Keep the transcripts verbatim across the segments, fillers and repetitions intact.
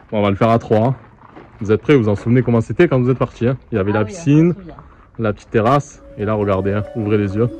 Bon, on va le faire à trois. Vous êtes prêts? Vous vous en souvenez comment c'était quand vous êtes partis, hein? Il y avait Ah la oui, piscine, la petite terrasse. Et là, regardez, hein, ouvrez les yeux.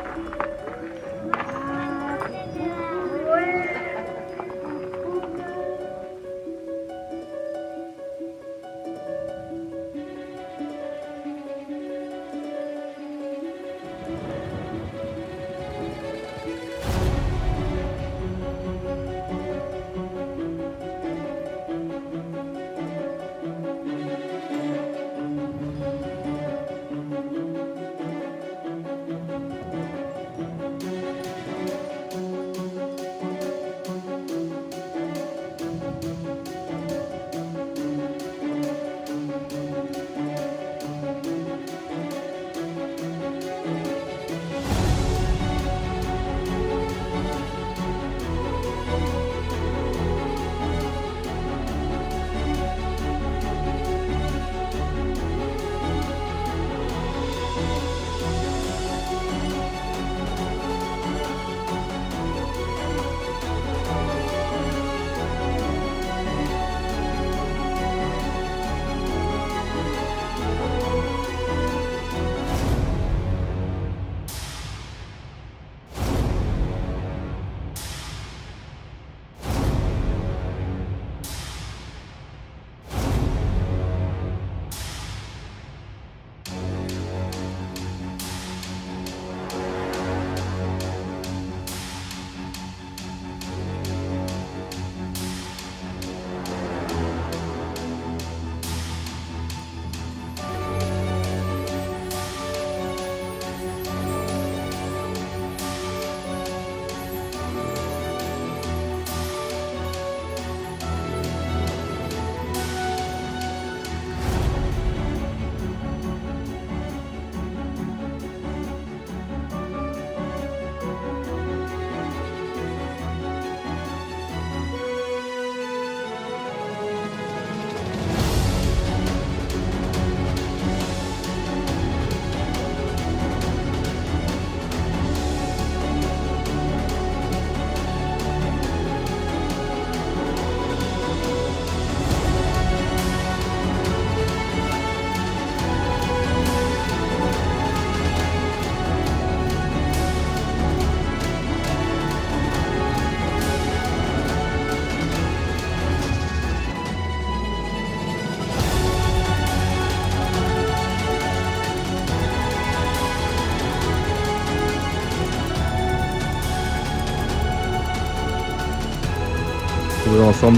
Ensemble.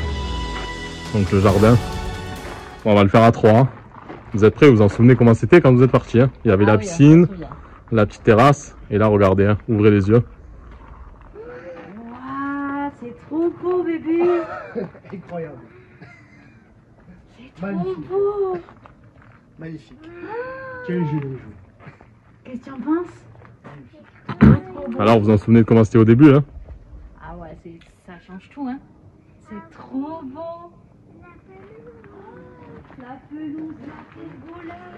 Donc le jardin. Bon, on va le faire à trois. Vous êtes prêts? Vous vous en souvenez comment c'était quand vous êtes partis, hein? Il y avait ah la oui, piscine, la petite terrasse. Et là, regardez, hein, ouvrez les yeux. Waouh, c'est trop beau, bébé. Incroyable. C'est trop Magnifique. beau. Magnifique. Quel jeu de jeu. Qu'est-ce que tu en penses? Alors, vous vous en souvenez de comment c'était au début, hein? Ah ouais, ça change tout, hein. C'est trop beau. La pelouse, la pergola.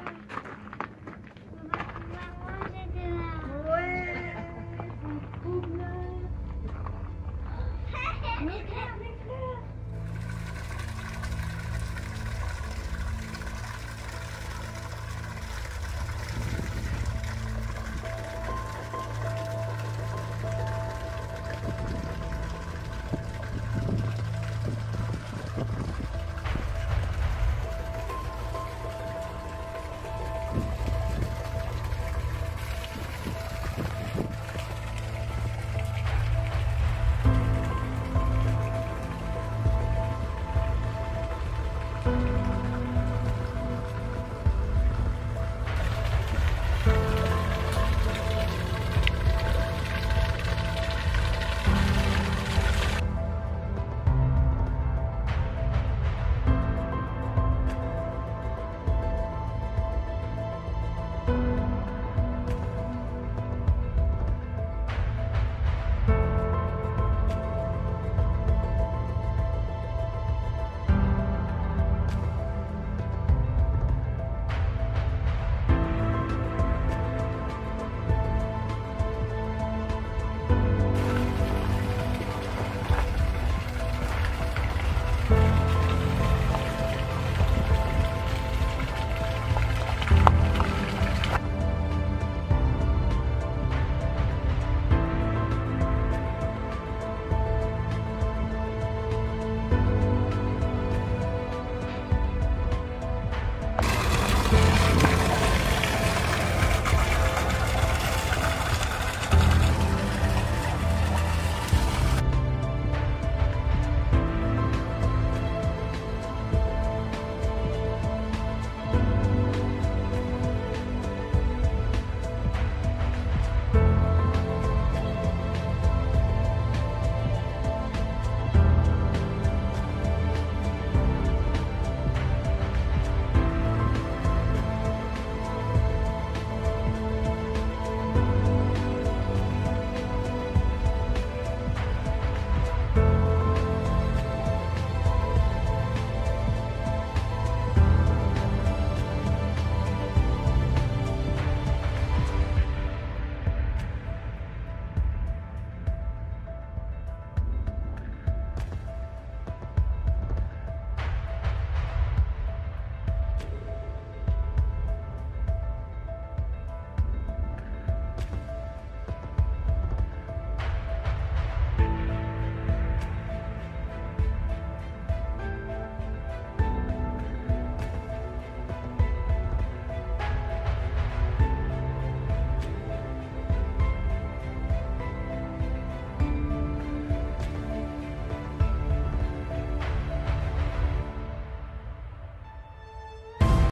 Ouais, c'est trop bien.